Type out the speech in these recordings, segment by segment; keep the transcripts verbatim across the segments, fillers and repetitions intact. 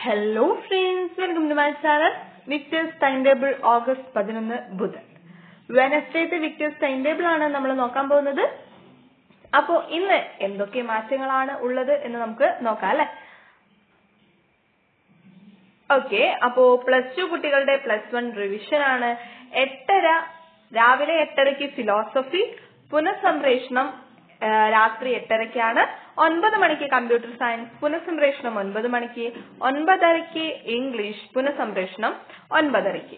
Hello friends, welcome to my channel. Victor's timetable August പതിനൊന്ന് ബുധൻ. വെനസ്ഡേത്തെ Victers time table ആണ് നമ്മൾ നോക്കാൻ പോകുന്നത്. അപ്പോൾ ഇന്ന് എന്തൊക്കെ മാറ്റങ്ങളാണ് ഉള്ളത് എന്ന് നമുക്ക് നോക്കാം അല്ലേ. ഓക്കെ, അപ്പോൾ പ്ലസ് ടു കുട്ടികളുടെ പ്ലസ് വൺ റിവിഷൻ ആണ്. എട്ടര രാവിലെ എട്ടരയ്ക്ക് ഫിലോസഫി, പുനഃസംപ്രേഷണം രാത്രി എട്ടരയ്ക്കാണ്. ഒൻപത് മണിക്ക് കമ്പ്യൂട്ടർ സയൻസ് പുനഃസംപ്രേഷണം ഒൻപത് മണിക്ക്, ഒൻപതരയ്ക്ക് ഇംഗ്ലീഷ് പുനഃസംപ്രേഷണം ഒൻപതരയ്ക്ക്.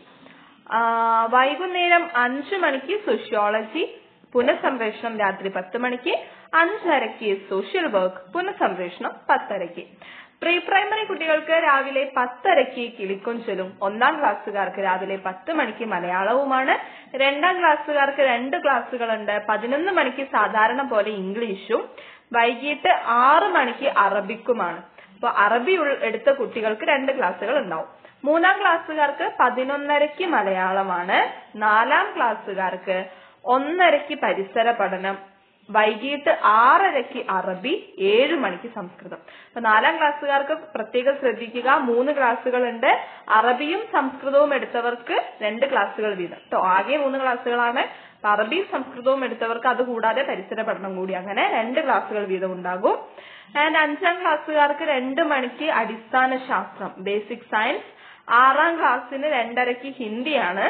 വൈകുന്നേരം അഞ്ചു മണിക്ക് സോഷ്യോളജി പുനഃസംപ്രേഷണം രാത്രി പത്ത് മണിക്ക്, അഞ്ചരയ്ക്ക് സോഷ്യൽ വർക്ക് പുനഃസംപ്രേഷണം പത്തരയ്ക്ക്. പ്രീ പ്രൈമറി കുട്ടികൾക്ക് രാവിലെ പത്തരയ്ക്ക് കിളിക്കൊഞ്ചലും, ഒന്നാം ക്ലാസ്സുകാർക്ക് രാവിലെ പത്ത് മണിക്ക് മലയാളവുമാണ്. രണ്ടാം ക്ലാസ്സുകാർക്ക് രണ്ട് ക്ലാസ്സുകളുണ്ട്. പതിനൊന്ന് മണിക്ക് സാധാരണ പോലെ ഇംഗ്ലീഷും വൈകിട്ട് ആറ് മണിക്ക് അറബിക്കുമാണ്. അപ്പൊ അറബി എടുത്ത കുട്ടികൾക്ക് രണ്ട് ക്ലാസ്സുകൾ ഉണ്ടാവും. മൂന്നാം ക്ലാസ്സുകാർക്ക് പതിനൊന്നരയ്ക്ക് മലയാളമാണ്. നാലാം ക്ലാസ്സുകാർക്ക് ഒന്നരയ്ക്ക് പരിസര പഠനം, വൈകിട്ട് ആറരയ്ക്ക് അറബി, ഏഴു മണിക്ക് സംസ്കൃതം. അപ്പൊ നാലാം ക്ലാസ്സുകാർക്ക് പ്രത്യേകം ശ്രദ്ധിക്കുക, മൂന്ന് ക്ലാസ്സുകളുണ്ട്. അറബിയും സംസ്കൃതവും എടുത്തവർക്ക് രണ്ട് ക്ലാസ്സുകൾ വീതം. ആകെ മൂന്ന് ക്ലാസ്സുകളാണ്. അറബിയും സംസ്കൃതവും എടുത്തവർക്ക് അത് കൂടാതെ പരിസര പഠനം കൂടി, അങ്ങനെ രണ്ട് ക്ലാസ്സുകൾ വീതം ഉണ്ടാകും. ആൻഡ് അഞ്ചാം ക്ലാസ്സുകാർക്ക് രണ്ട് മണിക്ക് അടിസ്ഥാന ശാസ്ത്രം ബേസിക് സയൻസ്, ആറാം ക്ലാസ്സിന് രണ്ടരയ്ക്ക് ഹിന്ദിയാണ്.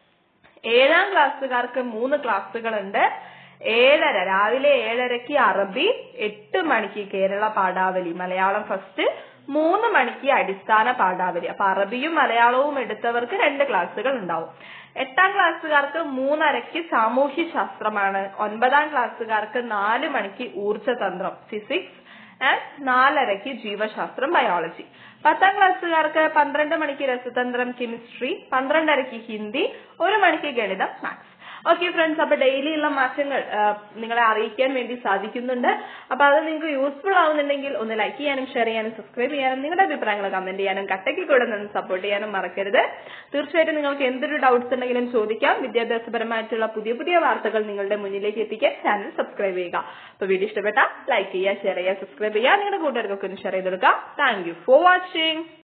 ഏഴാം ക്ലാസ്സുകാർക്ക് മൂന്ന് ക്ലാസ്സുകളുണ്ട്. ഏഴര രാവിലെ ഏഴരയ്ക്ക് അറബി, എട്ട് മണിക്ക് കേരള പാഠാവലി മലയാളം ഫസ്റ്റ്, മൂന്ന് മണിക്ക് അടിസ്ഥാന പാഠാവലി. അപ്പൊ അറബിയും മലയാളവും എടുത്തവർക്ക് രണ്ട് ക്ലാസ്സുകൾ ഉണ്ടാവും. എട്ടാം ക്ലാസ്സുകാർക്ക് മൂന്നരയ്ക്ക് സാമൂഹ്യ ശാസ്ത്രമാണ്. ഒൻപതാം ക്ലാസ്സുകാർക്ക് നാല് മണിക്ക് ഊർജ്ജതന്ത്രം ഫിസിക്സ് ആൻഡ് നാലരയ്ക്ക് ജീവശാസ്ത്രം ബയോളജി. പത്താം ക്ലാസ്സുകാർക്ക് പന്ത്രണ്ട് മണിക്ക് രസതന്ത്രം കെമിസ്ട്രി, പന്ത്രണ്ടരയ്ക്ക് ഹിന്ദി, ഒരു മണിക്ക് ഗണിതം മാത്സ്. ഓക്കെ ഫ്രണ്ട്സ്, അപ്പൊ ഡെയിലി ഉള്ള മാറ്റങ്ങൾ നിങ്ങളെ അറിയിക്കാൻ വേണ്ടി സാധിക്കുന്നുണ്ട്. അപ്പൊ അത് നിങ്ങൾക്ക് യൂസ്ഫുൾ ആവുന്നുണ്ടെങ്കിൽ ഒന്ന് ലൈക്ക് ചെയ്യാനും ഷെയർ ചെയ്യാനും സബ്സ്ക്രൈബ് ചെയ്യാനും നിങ്ങളുടെ അഭിപ്രായങ്ങൾ കമന്റ് ചെയ്യാനും കട്ടയ്ക്ക് കൂടെ നിന്ന് സപ്പോർട്ട് ചെയ്യാനും മറക്കരുത്. തീർച്ചയായിട്ടും നിങ്ങൾക്ക് എന്തൊരു ഡൗട്ട്സ് ഉണ്ടെങ്കിലും ചോദിക്കാം. വിദ്യാഭ്യാസപരമായിട്ടുള്ള പുതിയ പുതിയ വാർത്തകൾ നിങ്ങളുടെ മുന്നിലേക്ക് എത്തിക്കാൻ ചാനൽ സബ്സ്ക്രൈബ് ചെയ്യുക. അപ്പൊ വീഡിയോ ഇഷ്ടപ്പെട്ടാൽ ലൈക്ക് ചെയ്യുക, ഷെയർ ചെയ്യുക, സബ്സ്ക്രൈബ് ചെയ്യുക, നിങ്ങളുടെ കൂട്ടുകാർക്കൊക്കെ ഒന്ന് ഷെയർ ചെയ്ത് കൊടുക്കുക. Thank you for watching.